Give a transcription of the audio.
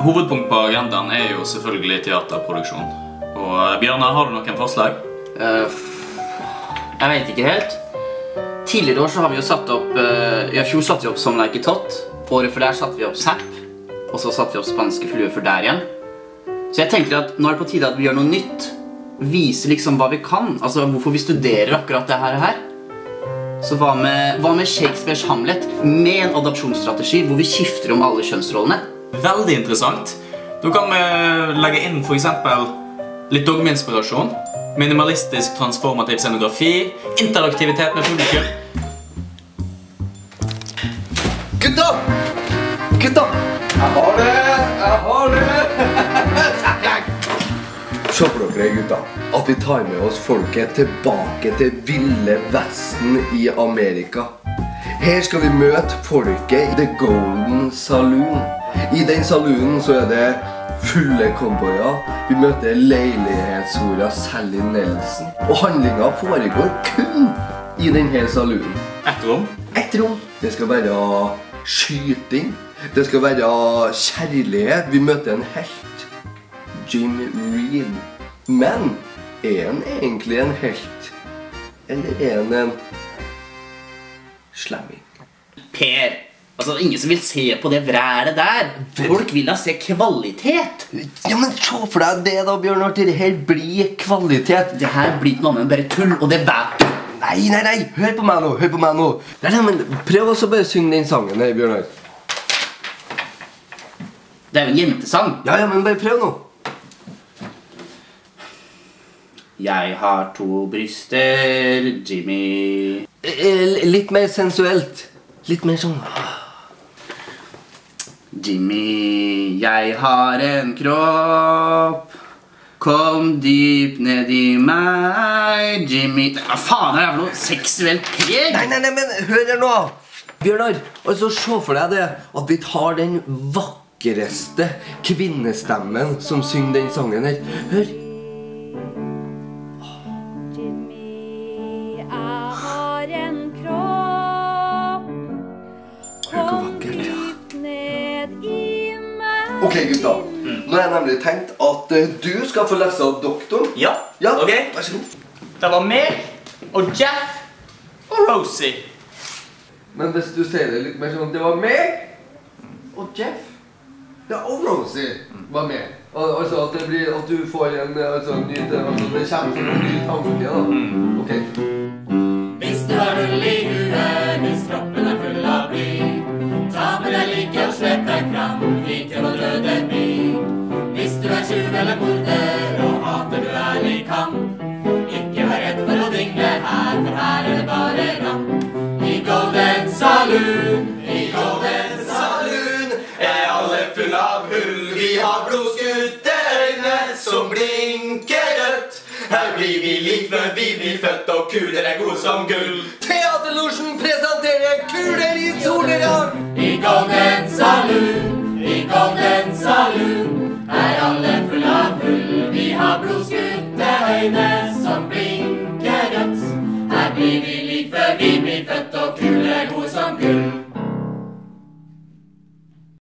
Hovedpunkt på agendaen jo selvfølgelig teaterproduksjon. Og Bjørnar, har du noen forslag? Jeg vet ikke helt. Tidligere år så har vi jo satt opp, i fjor satt vi opp Som Like Tott. Året for der satt vi opp Zapp. Og så satt vi opp Spanske fluer for der igjen. Så jeg tenker at nå det på tide at vi gjør noe nytt. Viser liksom hva vi kan. Altså hvorfor vi studerer akkurat det her. Så hva med Shakespeares Hamlet med en adopsjonsstrategi hvor vi skifter om alle kjønnsrollene? Veldig interessant. Da kan vi legge inn for eksempel litt dogmeinspirasjon, minimalistisk transformativ scenografi, interaktivitet med publikum. Gutta! Gutta! Jeg har det! Se på dere, gutta. At vi tar med oss folket tilbake til Ville Vesten i Amerika. Her skal vi møte folket i The Golden Saloon. I den saloonen så det fulle cowboyer. Vi møter leilighetshora Sally Nelson. Og handlingen foregår kun i denne saloonen. Et rom. Et rom. Det skal være skyting. Det skal være kjærlighet. Vi møter en helt. Jim Reed. Men han egentlig en helt? Eller han en slamming? Per, altså ingen som vil se på det vrælet der. Folk vil da se kvalitet. Ja, men se for deg det da, Bjørnar. Det her blir kvalitet. Det her blir noe annet enn bare tull, og det vet du. Nei, hør på meg nå. Nei, men prøv også bare å synge den sangen her, Bjørnar. Det jo en jentesang. Ja, men bare prøv nå. Jeg har 2 bryster, Jimmy. Litt mer sensuelt. Litt mer sånn. Jimmy, jeg har en kropp. Kom dypt ned i meg, Jimmy. Hva faen det for noe seksuelt preg? Nei, men hør her nå. Bjørnar, altså se for deg det at vi tar den vakreste kvinnestemmen som synger den sangen her. Hør. Ok, gutta. Nå har jeg nemlig tenkt at du skal få lese av doktoren. Ja, ok. Vær så god. Det var meg og Jeff og Rosie. Men hvis du sier det litt mer sånn, det var meg og Jeff. Ja, og Rosie var med. Altså at det blir at du får en ny, altså det kommer til en ny tanke da. Ok. Hvis du har hull i huet, hvis kroppen full av bly, ta med deg like og slett deg fram hit til vår røde by. Hvis du tjuv eller morder og hater du ærlig kamp, ikke vær redd for å dingle her, for her det bare ramp. I Golden Saloon, alle full av hull. Vi har blodskutte øyne som blinker rødt. Her blir vi lik før vi blir født, og kuler god som gull. Teaterlosjen presenterer Kuler i solnedgang. I Golden Saloon, alle full av hull. Vi har blodskutte øyne som blinker rødt. Her blir vi lik før vi blir født, og kuler god som gull.